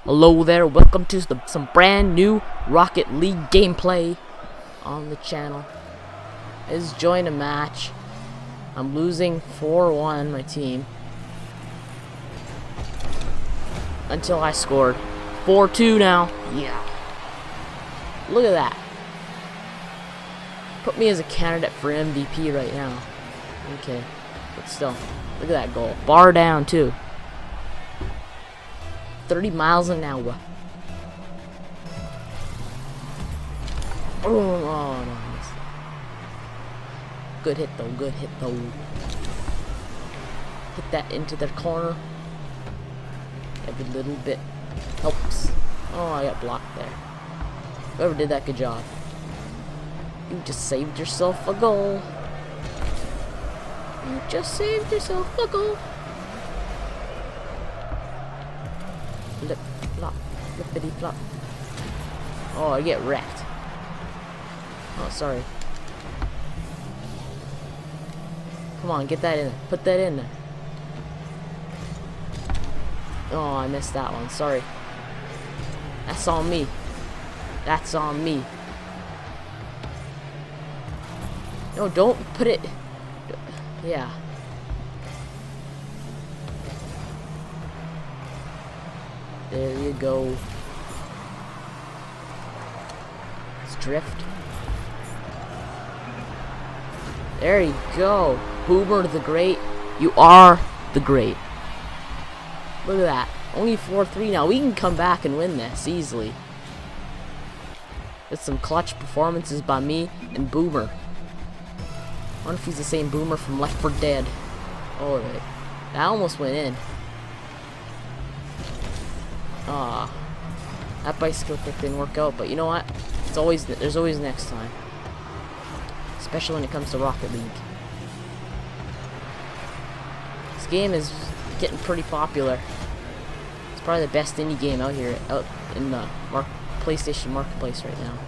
Hello there, welcome to some brand new Rocket League gameplay on the channel. Let's join a match. I'm losing 4-1 my team until I scored 4-2 now. Yeah. Look at that. Put me as a candidate for MVP right now. Okay, but still, look at that goal. Bar down too. 30 miles an hour. Oh, nice. Good hit though, good hit though. Hit that into the corner. Every little bit helps. Oh, I got blocked there. Whoever did that, good job. You just saved yourself a goal. You just saved yourself a goal. Flip, flop, flippity flop. Oh, I get wrecked. Oh, sorry. Come on, get that in there. Put that in there. Oh, I missed that one. Sorry. That's on me. That's on me. No, don't put it. Yeah. There you go. Let's drift. There you go. Boomer the Great. You are the great. Look at that. Only 4-3 now. We can come back and win this easily. With some clutch performances by me and Boomer. I wonder if he's the same Boomer from Left 4 Dead. Oh, right. That almost went in. Ah, that bicycle kick didn't work out, but you know what? It's always there's always next time, especially when it comes to Rocket League. This game is getting pretty popular. It's probably the best indie game out here, out in the PlayStation Marketplace right now.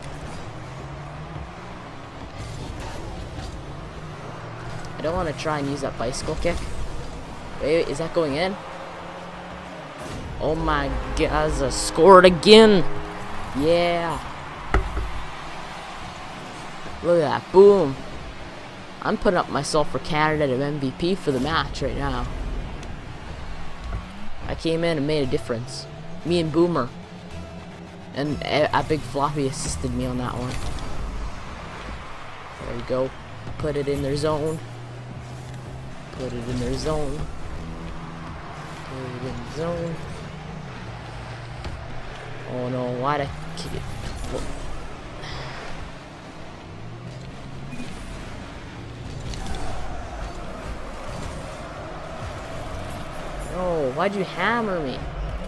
I don't want to try and use that bicycle kick. Wait, is that going in? Oh my god, I scored again! Yeah! Look at that, boom! I'm putting up myself for candidate of MVP for the match right now. I came in and made a difference. Me and Boomer. And a big floppy assisted me on that one. There we go. Put it in their zone. Put it in their zone. Put it in the zone. Oh no, why'd I kick it? No, why'd you hammer me?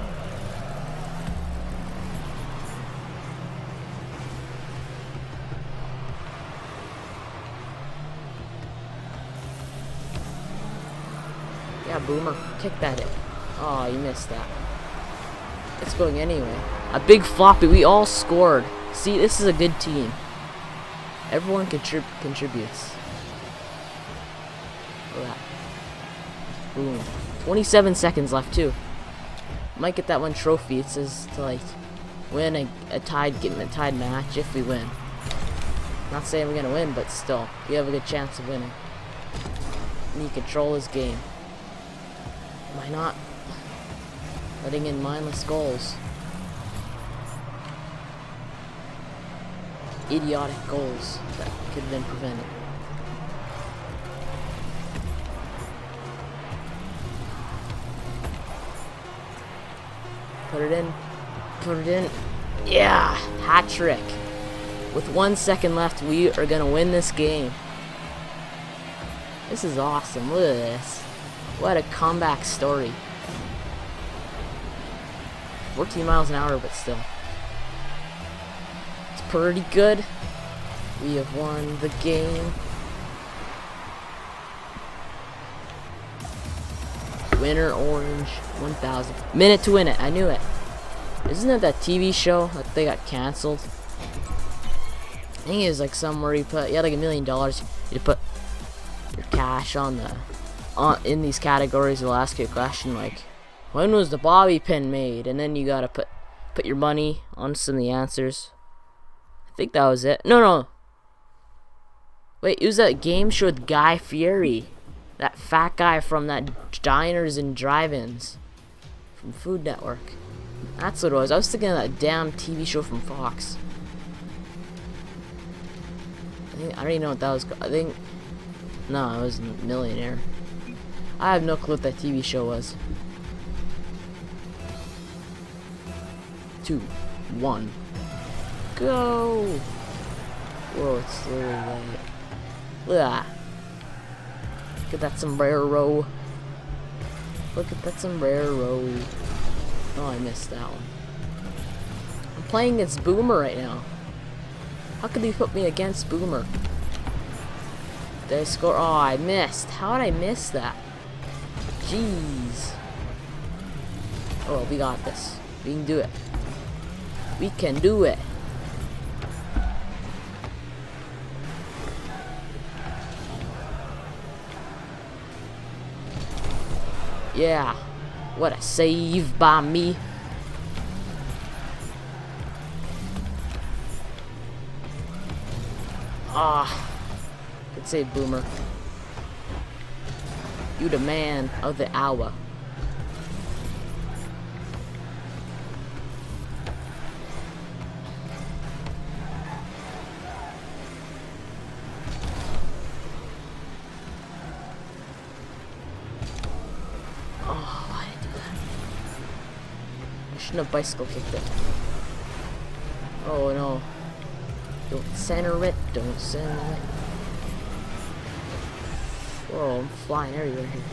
Yeah, Boomer, kick that in. Oh, you missed that. It's going anyway. A big floppy. We all scored. See, this is a good team. Everyone contributes. Look at that. Boom. 27 seconds left too. Might get that one trophy. It says to like win a tied match if we win. Not saying we're gonna win, but still, we have a good chance of winning. And you control this game. Why not? Letting in mindless goals. Idiotic goals that could have been prevented. Put it in. Put it in. Yeah! Hat trick. With 1 second left, we are gonna win this game. This is awesome. Look at this. What a comeback story. 14 miles an hour, but still. It's pretty good. We have won the game. Winner orange 1000. Minute to win it. I knew it. Isn't it that TV show that they got canceled? I think it was like somewhere you put, you had like $1 million. You put your cash on the in these categories. They'll ask you a question like, when was the bobby pin made? And then you gotta put Put your money on some of the answers. I think that was it. No. Wait, it was that game show with Guy Fieri. That fat guy from that Diners and Drive-Ins. From Food Network. That's what it was. I was thinking of that damn TV show from Fox. I don't even know what that was called. I think... No, it was Millionaire. I have no clue what that TV show was. 2, 1. Go! Whoa, it's literally like... Ugh. Look at that sombrero. Look at that sombrero. Oh, I missed that one. I'm playing against Boomer right now. How could they put me against Boomer? Did I score? Oh, I missed. How did I miss that? Jeez. Oh, well, we got this. We can do it. We can do it. Yeah. What a save by me. Ah. Good save, Boomer. You the man of the hour. Oh, why did I do that? I shouldn't have bicycle kicked it. Oh no. Don't center it, don't center it. Whoa, I'm flying everywhere here.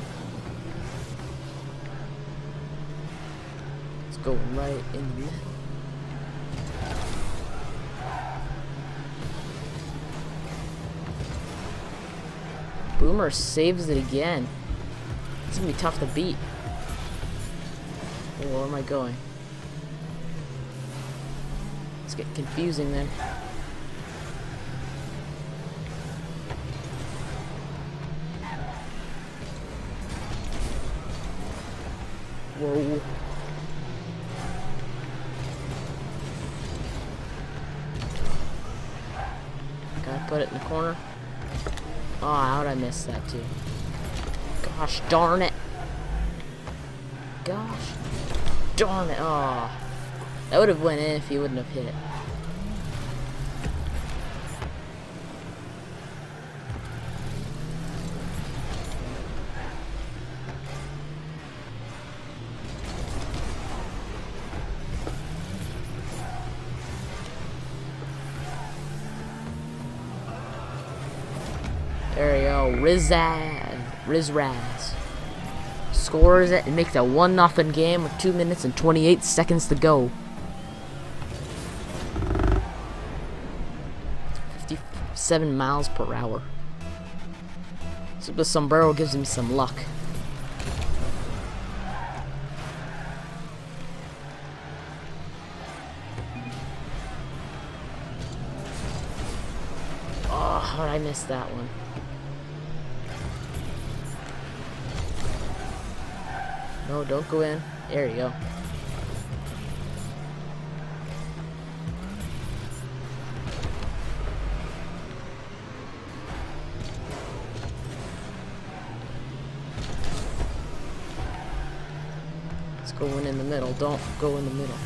It's going right in the middle. Boomer saves it again. It's gonna be tough to beat. Oh, where am I going? It's getting confusing then. Whoa. Gotta put it in the corner. Oh, how'd I miss that too? Gosh darn it. Gosh darn it. Oh. That would have went in if he wouldn't have hit it. There you go, Rizraz scores it and makes a 1-0 game with 2 minutes and 28 seconds to go. 57 miles per hour. So the sombrero gives him some luck. Oh, how did I miss that one? No, don't go in. There you go. Let's go in the middle. Don't go in the middle.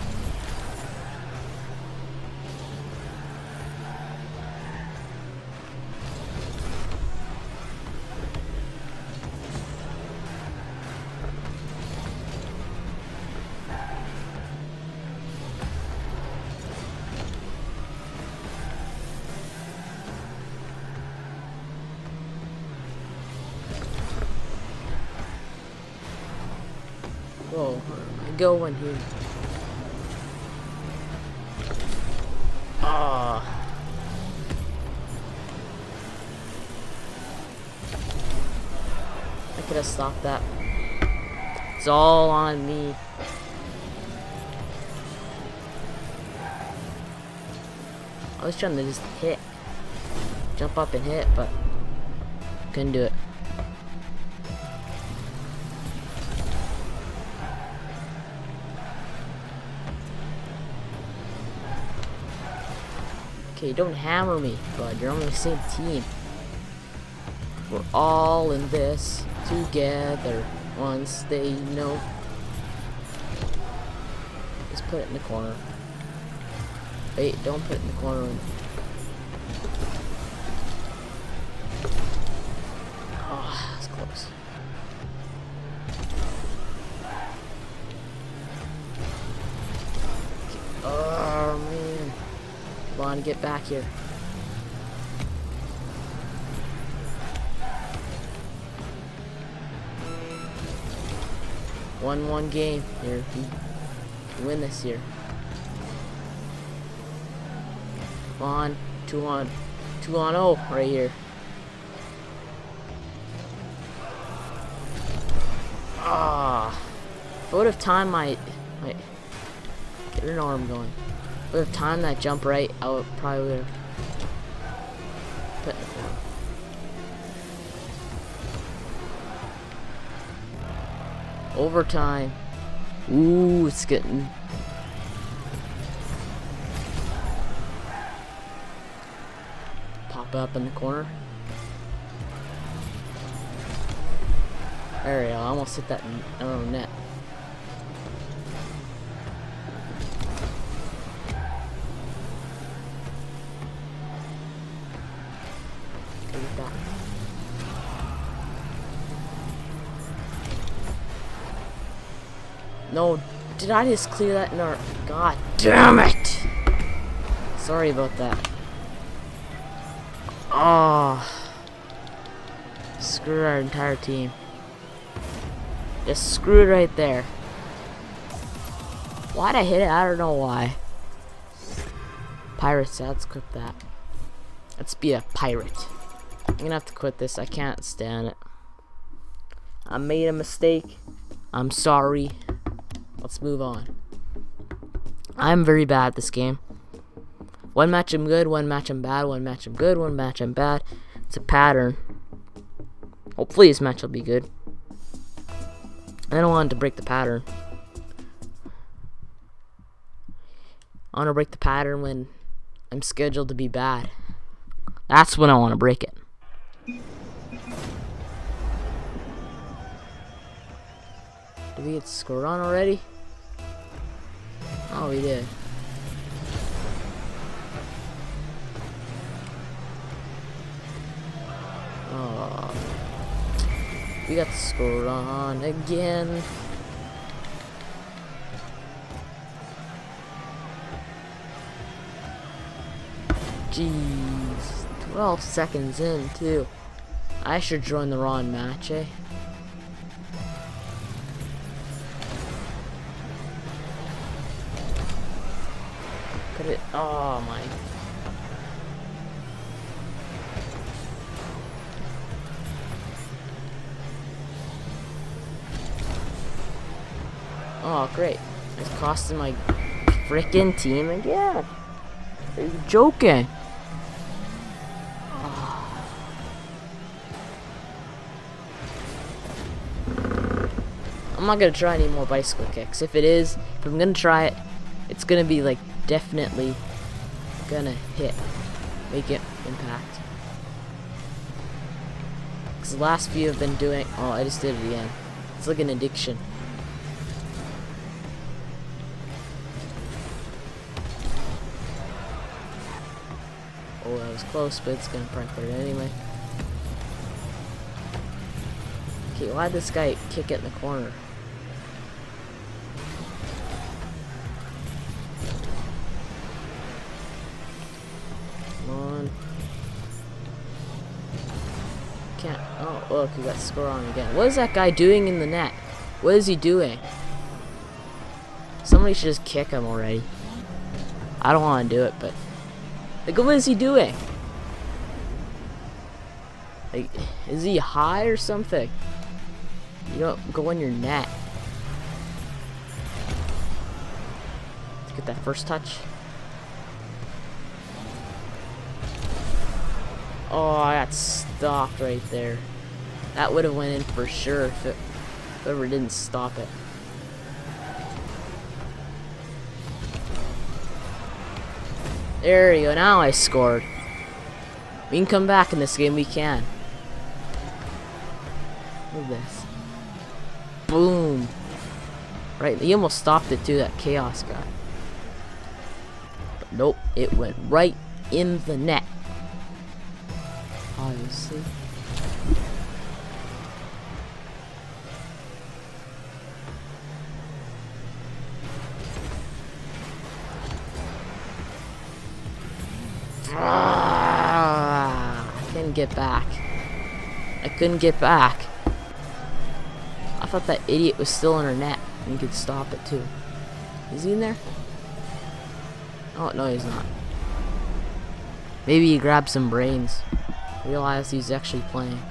Whoa, I go in here. Ah. I could have stopped that. It's all on me. I was trying to just hit. Jump up and hit, but couldn't do it. Okay, don't hammer me, bud. You're on the same team. We're all in this together. Once they know. Just put it in the corner. Wait, don't put it in the corner. Oh, that's close. Oh man. Come on, get back here. One game here. You win this year. Come on, 2 on 0 right here. Ah, if I would have timed my get an arm going. If I would have timed that jump right, I would probably have put in the corner. Overtime. Ooh, it's getting. Pop up in the corner. There we go. I almost hit that net. Get back. No, did I just clear that? No, god damn it! Sorry about that. Oh, screw our entire team. Just screw it right there. Why'd I hit it? I don't know why. Pirates, let's quit that. Let's be a pirate. I'm gonna have to quit this. I can't stand it. I made a mistake. I'm sorry. Let's move on. I'm very bad at this game. One match I'm good, one match I'm bad, one match I'm good, one match I'm bad. It's a pattern. Hopefully this match will be good. I don't want to break the pattern. I want to break the pattern when I'm scheduled to be bad. That's when I want to break it. Did we get scored on already? Oh, we did. Oh, we got scored on again. Jeez, 12 seconds in too. I should join the wrong match, eh? Could it? Oh my. Oh great! It's costing my freaking team again. Are you joking? I'm not gonna try any more bicycle kicks. If I'm gonna try it, it's gonna be like definitely gonna hit, make it impact. Cause the last few have been doing. Oh, I just did it again. It's like an addiction. Oh, that was close, but it's gonna probably put it anyway. Okay, why'd this guy kick it in the corner? Come on. Can't. Oh, look, we got score on again. What is that guy doing in the net? What is he doing? Somebody should just kick him already. I don't want to do it, but. Like, what is he doing? Like, is he high or something? You don't go in your net. Let's get that first touch. Oh, I got stopped right there. That would have went in for sure if whoever didn't stop it. There you go. Now I scored. We can come back in this game. We can. Look at this. Boom. Right. He almost stopped it too, that chaos guy. But nope. It went right in the net. Obviously. I couldn't get back. I couldn't get back. I thought that idiot was still in her net and he could stop it too. Is he in there? Oh, no, he's not. Maybe he grabbed some brains. Realized he's actually playing.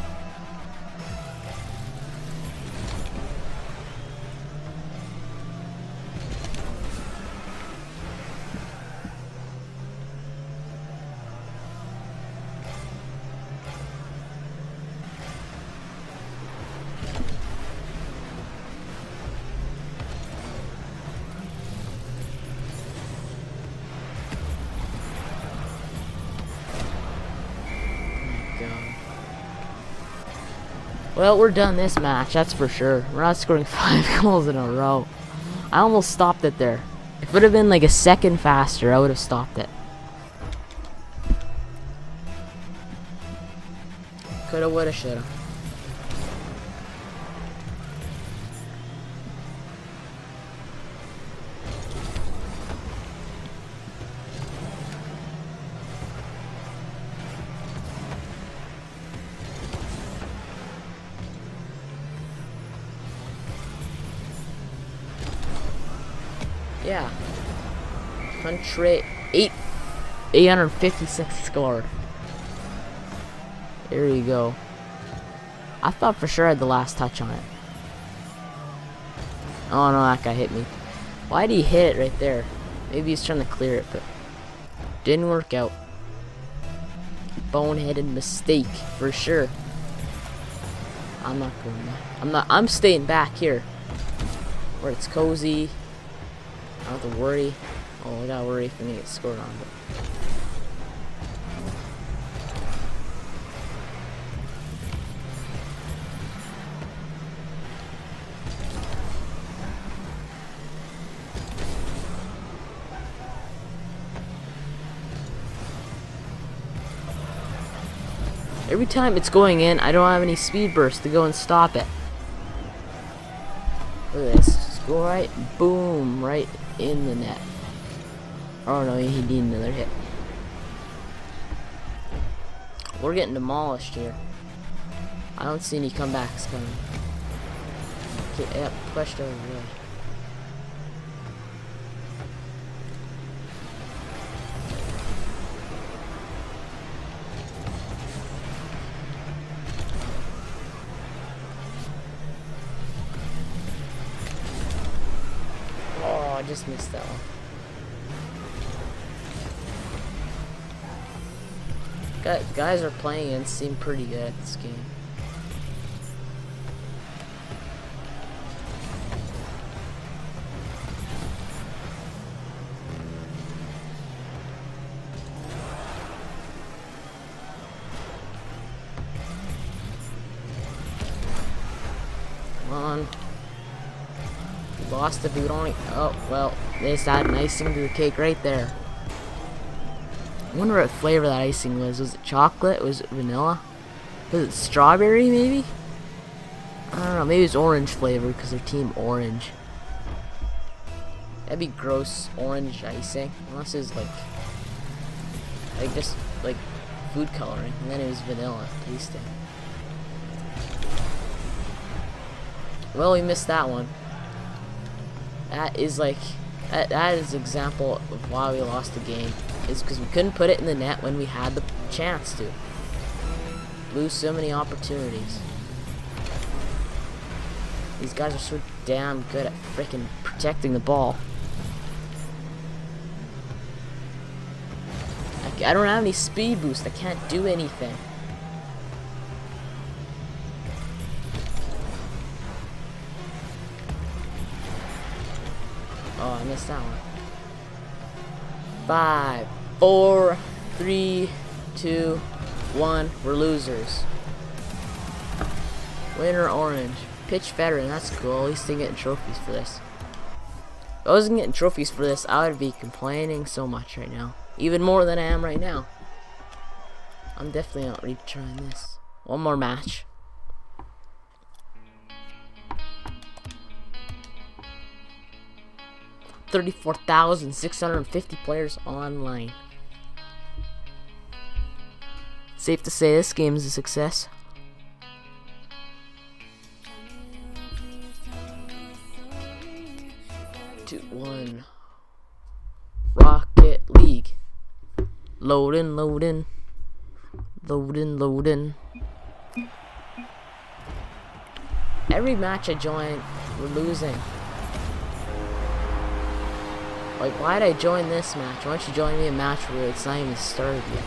Well, we're done this match, that's for sure. We're not scoring 5 goals in a row. I almost stopped it there. If it would have been like a second faster, I would have stopped it. Coulda, woulda, shoulda. Yeah. 856 score. There you go. I thought for sure I had the last touch on it. Oh no, that guy hit me. Why did he hit it right there? Maybe he's trying to clear it, but didn't work out. Boneheaded mistake for sure. I'm not going there. I'm staying back here where it's cozy. I don't have to worry. Oh, I gotta worry if I'm gonna get scored on. But every time it's going in, I don't have any speed burst to go and stop it. Look at this. Just go right, boom, right in the net. Oh no, he needed another hit. We're getting demolished here. I don't see any comebacks coming. Okay, yep, pushed over there. I just missed that one. Guys are playing and seem pretty good at this game. Come on. Lost if we don't. Oh well, they just added icing to the cake right there. I wonder what flavor that icing was. Was it chocolate? Was it vanilla? Was it strawberry maybe? I don't know. Maybe it's orange flavor because they're team orange. That'd be gross. Orange icing, unless it's like just like food coloring, and then it was vanilla tasting. Well, we missed that one. That is like that is an example of why we lost the game, is because we couldn't put it in the net when we had the chance to. Lose so many opportunities. These guys are so damn good at freaking protecting the ball. I don't have any speed boost. I can't do anything. Oh, I missed that one. 5, 4, 3, 2, 1. We're losers. Winner orange. Pitch veteran. That's cool. At least they're getting trophies for this. If I wasn't getting trophies for this, I would be complaining so much right now. Even more than I am right now. I'm definitely not retrying this. One more match. $34,650 players online. Safe to say this game is a success. Two, one. Rocket League. Loading, loading. Loading, loading. Every match I join, we're losing. Like, why'd I join this match? Why don't you join me a match where it's not even started yet?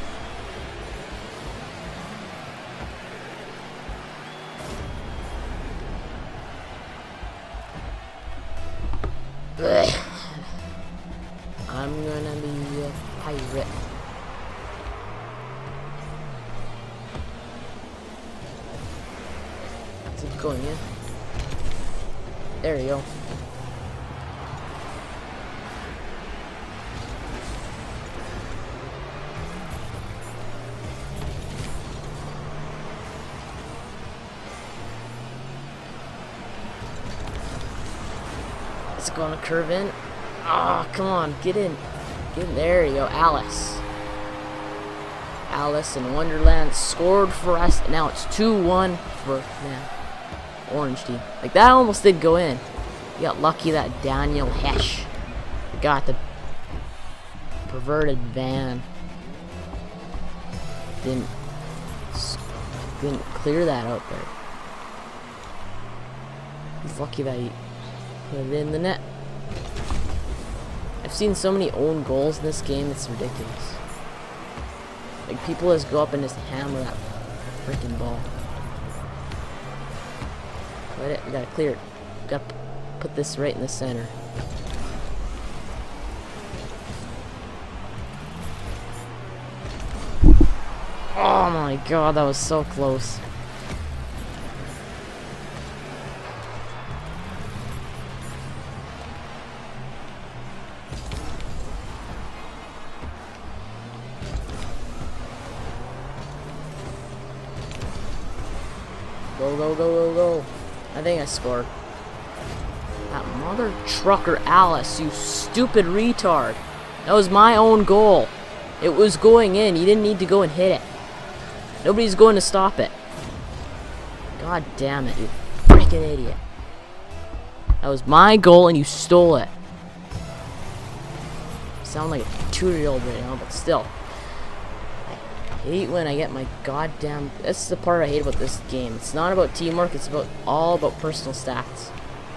Ugh. I'm gonna be a pirate. Is it going in? There you go. It's gonna curve in. Oh, come on, get in. Get in. There you go, Alice. Alice in Wonderland scored for us. Now it's 2-1 for Orange team. Like, that almost did go in. You got lucky that Daniel Hesh got the perverted van. Didn't clear that out there. He's lucky that he put it in the net. I've seen so many own goals in this game, it's ridiculous. Like, people just go up and just hammer that freaking ball. Let it, we gotta clear it. Gotta put this right in the center. Oh my god, that was so close. Go, go, go, go, go. I think I scored. That mother trucker Alice, you stupid retard. That was my own goal. It was going in. You didn't need to go and hit it. Nobody's going to stop it. God damn it, you freaking idiot. That was my goal and you stole it. You sound like a 2-year-old right now, but still. I hate when I get my goddamn... That's the part I hate about this game. It's not about teamwork, it's all about personal stats.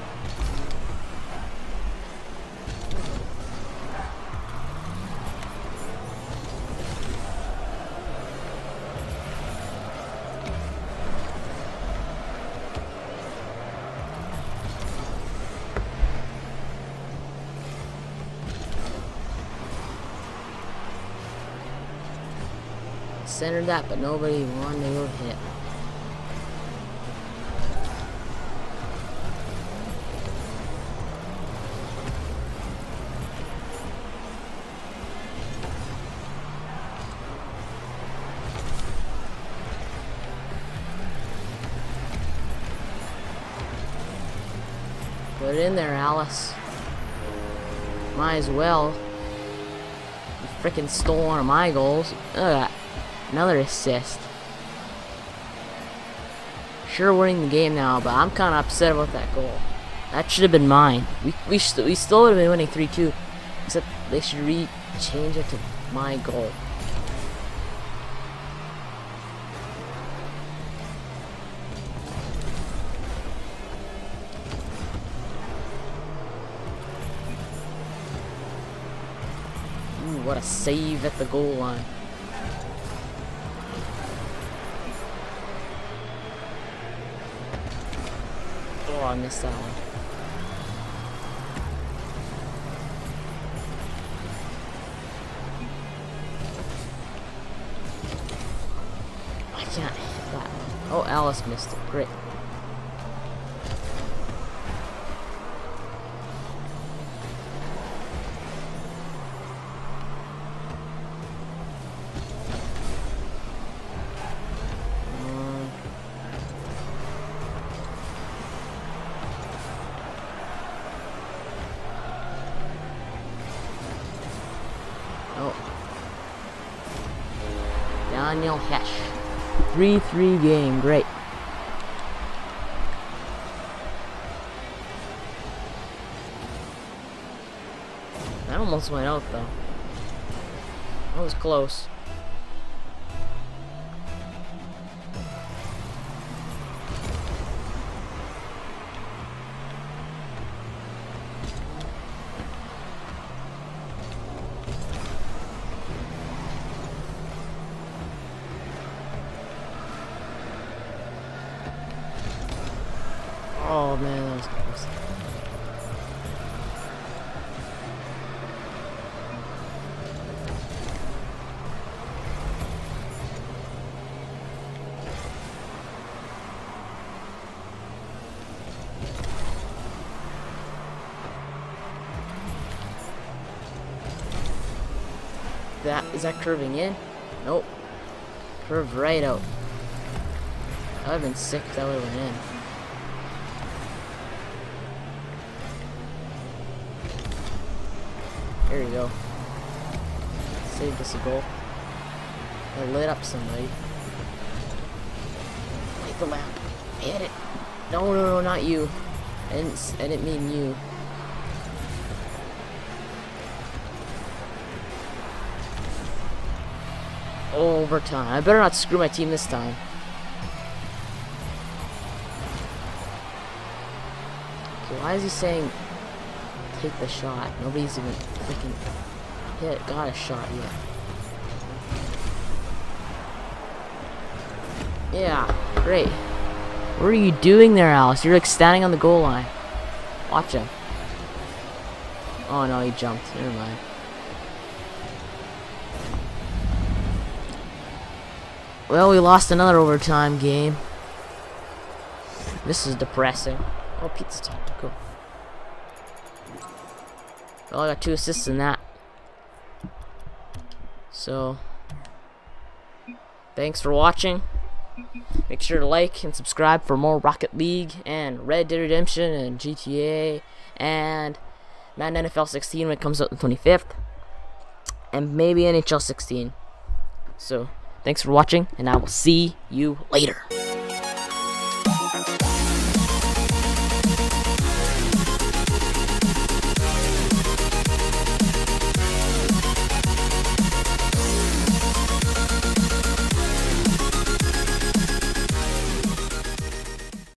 Centered that, but nobody wanted to go hit. Put it in there, Alice. Might as well. You freaking stole one of my goals. Look at that. Another assist. Sure, winning the game now, but I'm kind of upset about that goal. That should have been mine. We still would have been winning 3-2, except they should change it to my goal. Ooh, what a save at the goal line. Oh, I missed that one. that? Oh, Alice missed it. Great. Oh. Daniel Hesh. 3-3 game. Great. That almost went out though. That was close. Oh man, that was close. Is that curving in? Nope. Curved right out. I would have been sick if that would have went in. There you go. Saved us a goal. I lit up somebody. Light the lamp. Hit it. No, not you. I didn't mean you. Overtime. I better not screw my team this time. Okay, why is he saying take the shot? Nobody's even freaking got a shot yet. Yeah, great. What are you doing there, Alice? You're like standing on the goal line. Watch him. Oh no, he jumped. Never mind. Well, we lost another overtime game. This is depressing. Oh, pizza time. Cool. Well, I got 2 assists in that. So, thanks for watching. Make sure to like and subscribe for more Rocket League and Red Dead Redemption and GTA and Madden NFL 16 when it comes out the 25th. And maybe NHL 16. So, thanks for watching, and I will see you later.